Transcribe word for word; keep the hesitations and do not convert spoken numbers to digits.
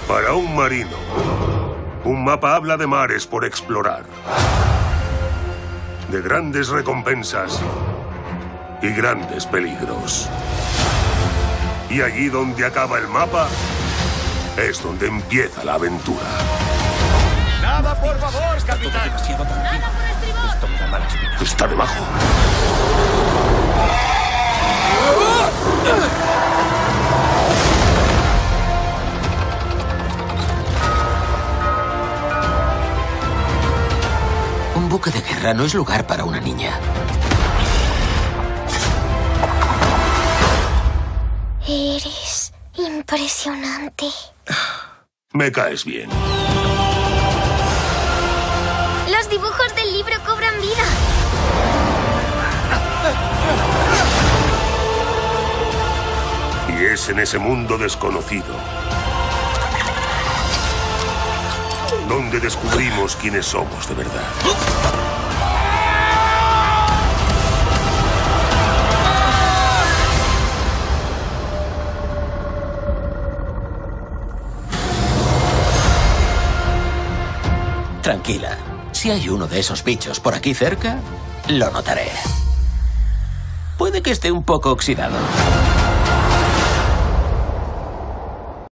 Para un marino, un mapa habla de mares por explorar, de grandes recompensas y grandes peligros. Y allí donde acaba el mapa, es donde empieza la aventura. ¡Nada, por favor, capitán! Demasiado tranquilo. ¡Nada por estribor! Esto me da mala espina. Está debajo. Un buque de guerra no es lugar para una niña. Eres impresionante. Me caes bien. Los dibujos del libro cobran vida. Y es en ese mundo desconocido donde descubrimos quiénes somos de verdad. Tranquila. Si hay uno de esos bichos por aquí cerca, lo notaré. Puede que esté un poco oxidado.